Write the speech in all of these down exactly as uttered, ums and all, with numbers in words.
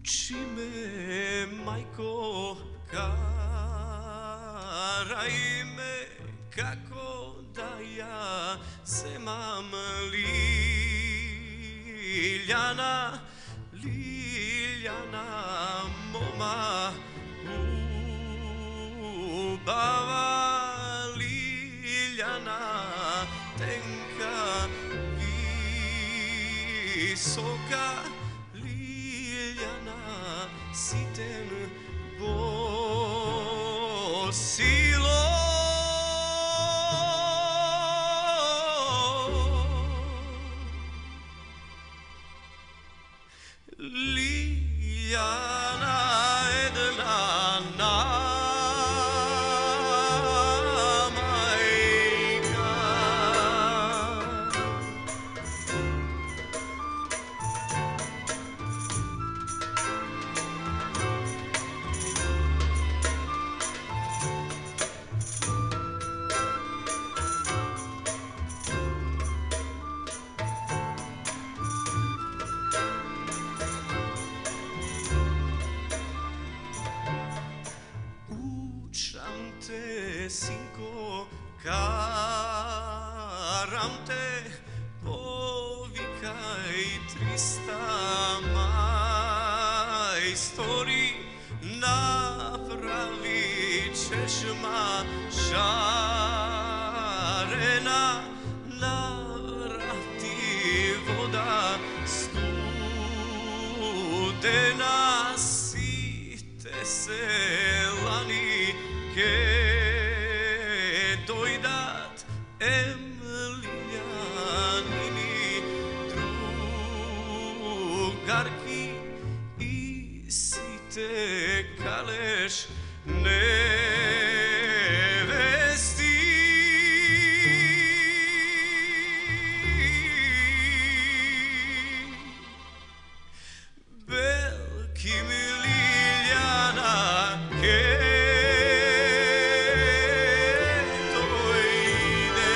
Uči me, majko, karaj me, kako da ja se mam Liljana, Liljana, moma ubava, Liljana, tenka, visoka, Liljana, siten bosilo. Liljana jedna majka. Učam te, sinko, karam te, povikaj trista majstori, napravi ćeš ma žarena, navrati voda studena, site se lani ke dojdat em Liljanini drugarki i site kaleš nevesti. Belki mi Liljana ke dojde.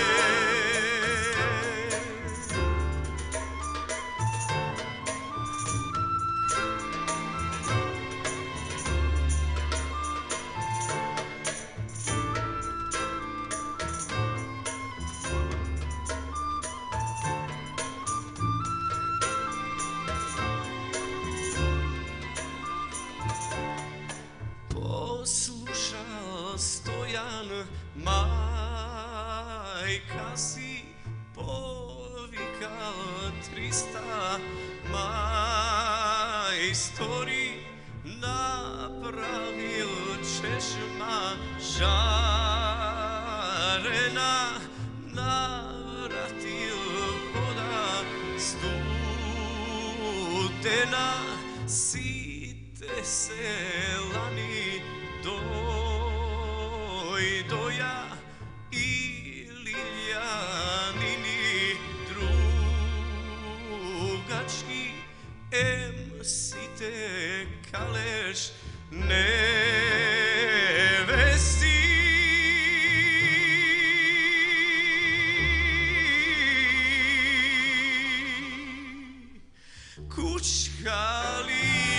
Poslušal Stojan, majka si povikal trista majstori, napravil ćeš ma žarena, navratil voda studena, site se lani dojdoja i Liljanini drugački, em site kaleš nevesti. Kućka Liljana